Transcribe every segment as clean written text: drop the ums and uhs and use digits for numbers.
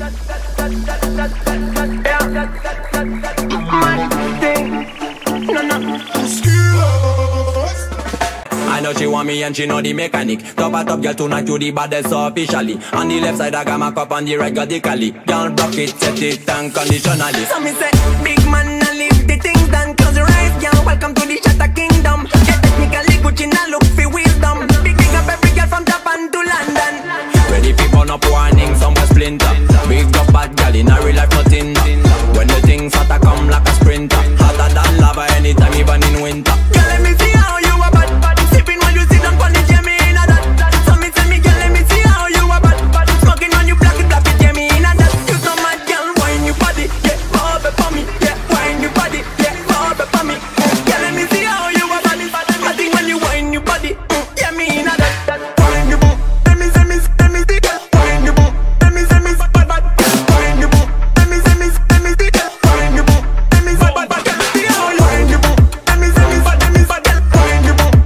I know she want me and she know the mechanic. Top a top girl tonight you the baddest officially. On the left side I got my cup, on the right got the cali. Girl block it, set it unconditionally. So me say, big man and leave the things done. Close your eyes, girl, welcome to the Shatter Kingdom. Get technically Gucci now look for wisdom. Big up every girl from Japan to London. Ready for burn up warning, somewhere splinter. Big up bad girl in a real life nothing. When the things hotter come like a sprinter. Hotter than lava anytime even in winter. Girl, let me see how you are bad. Sipping when you sit down on the Jamie in a that. So me say me, girl, let me see how you are bad. Smoking when you black it, Jamie in a that. You so mad, girl, wine your body, yeah, bob it for me, yeah, wine your body, yeah, bob it for me. Girl, let me see how you are bad. I think when you wine your body, yeah, me in a that. Wine your boom, let me see, girl, wine your boom, let me bad bad. Wine your boom, let me see, girl, wine your boom, let me bad bad. Girl, see how you wine your boom, let me bad, girl, wine your boom.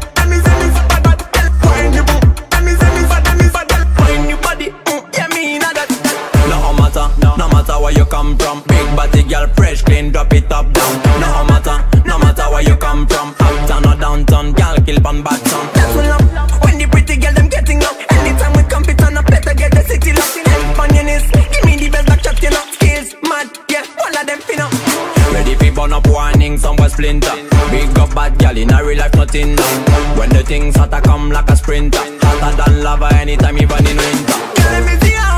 No matter where you come from, big body girl, fresh, clean, drop it up down. No matter where you come from, uptown or downtown, girl, kill pan bad sound. That's what love, when the pretty girl them getting up. Anytime we compete on a better get the city locked in. Help on your knees, give me the best back shot, you know. Skills, mad, yeah, all of them fin up. Ready for burn up warning, somewhere splinter. Big up bad girl in a real life nothing. When the things hotter come like a sprinter. Hotter than lava anytime even in winter. Girl, let me see how